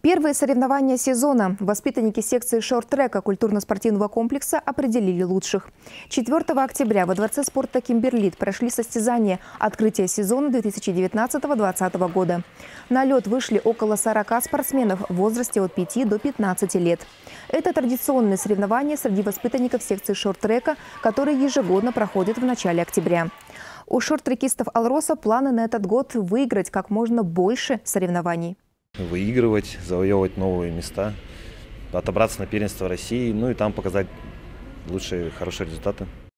Первые соревнования сезона. Воспитанники секции шорт-трека культурно-спортивного комплекса определили лучших. 4 октября во Дворце спорта «Кимберлит» прошли состязания открытия сезона 2019-2020 года. На лед вышли около 40 спортсменов в возрасте от 5 до 15 лет. Это традиционные соревнования среди воспитанников секции шорт-трека, которые ежегодно проходят в начале октября. У шорт-трекистов «Алроса» планы на этот год выиграть как можно больше соревнований. Выигрывать, завоевывать новые места, отобраться на первенство России, ну и там показать лучшие, хорошие результаты.